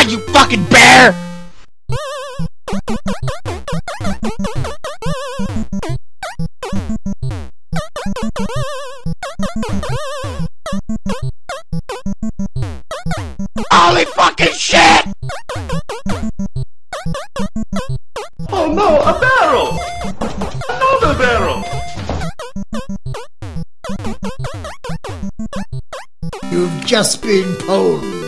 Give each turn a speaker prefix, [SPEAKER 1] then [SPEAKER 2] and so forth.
[SPEAKER 1] God, you fucking bear! Holy fucking shit!
[SPEAKER 2] Oh no, a barrel! Another barrel!
[SPEAKER 3] You've just been pwned.